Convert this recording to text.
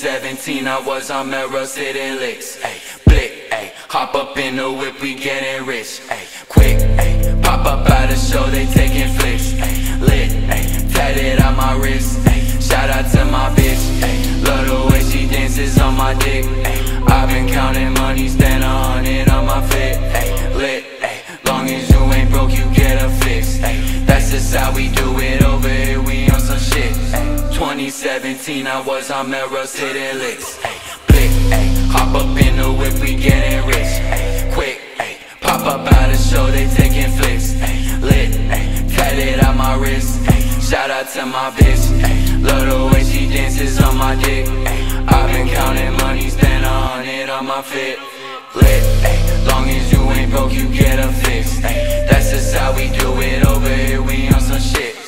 2017, I was on Melrose hitting licks. Ayy, blick, ayy, hop up in the whip, we getting rich. Ayy, quick, ayy, pop up out the show, they taking flicks. Ayy, lit, ayy, tatted on my wrist. Ayy, shout out to my bitch. Ayy, love the way she dances on my dick. Ayy, I've been counting money, stand 100 on my fit. Ayy, lit, ayy, long as you ain't broke, you get a fix. Ayy, that's just how we do it over here, we on some shit. Ayy, 2017, I was on Melrose hitting licks. Ayy, blick, ayy, hop up in the whip, we getting rich. Ayy, quick, ayy, pop up out the show, they taking flicks. Ayy, lit, ayy, tatted on my wrist. Ayy, shout out to my bitch. Ayy, love the way she dances on my dick. Ayy, I've been counting money, stand 100 on my fit. Lit, ayy, long as you ain't broke, you get a fix. Ayy, that's just how we do it over here, we on some shit.